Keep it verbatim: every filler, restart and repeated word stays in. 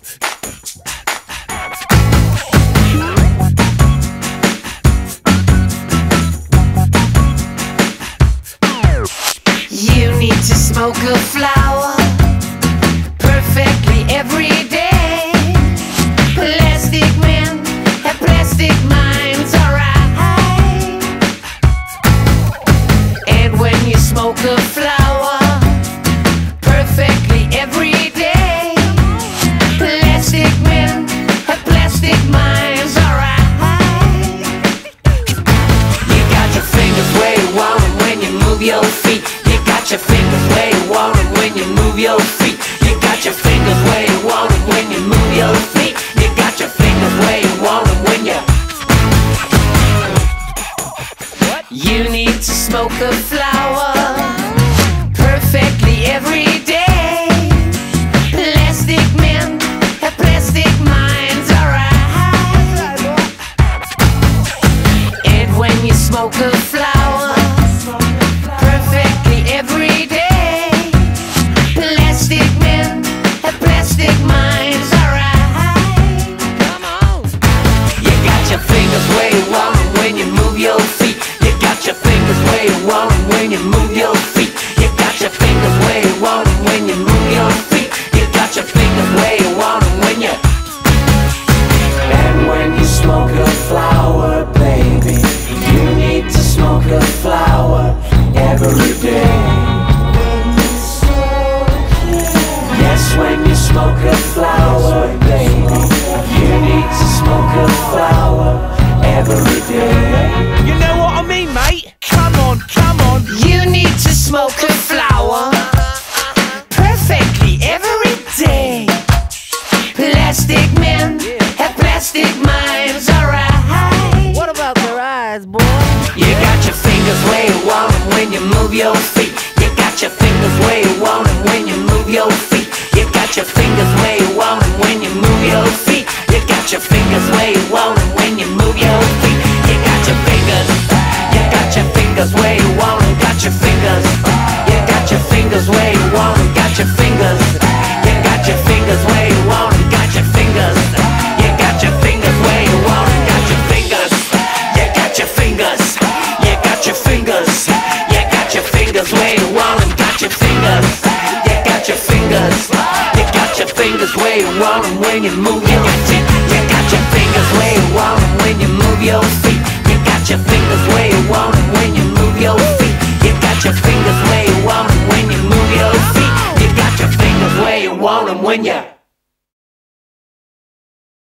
You need to smoke a flower perfectly every day. Plastic men have plastic minds, alright. And when you smoke a flower perfectly every day, plastic men have plastic minds, alright. You got your fingers where you want them when you move your feet. You got your fingers where you want them when you move your feet. You got your fingers where you want them when you move your feet. You got your fingers where you want them when you. You need to smoke a flower perfectly every day. Plastic men have plastic minds, alright. And when you smoke a flower perfectly every day, plastic men have plastic minds, alright. Come on. You got your fingers where you want them when you move your feet. You got your fingers where you want them when you move your feet. You got your fingers where you want them when you move your feet. You got your fingers where you want them when you. And when you smoke a flower, baby, you need to smoke a flower every day. Yes, when you smoke a flower, baby, you need to smoke a flower every day. You know what I mean, mate? Come on, come on. You need to smoke a flower perfectly every day. Plastic men have plastic minds, alright. What about their eyes, boy? You got your fingers where you want them when you move your feet. You got your fingers where you want them when you move your feet. You got your fingers where you want them when you move your feet. You got your fingers where you want them when you move your feet. You got your fingers. You got your fingers where you want them. Got your fingers. You got your fingers where you want them. Got your fingers. You got your fingers where you want them. Got your fingers. You got your fingers where you want them. Got your fingers. You got your fingers. You got your fingers. You got your fingers where you want them. Got your fingers. You got your fingers. You got your fingers where you want them when you move your feet. You got your fingers where you want them when you move your feet. You got your fingers where you want them when you move your feet. You got your fingers where you want them when you move your feet. You got your fingers where you want them when you.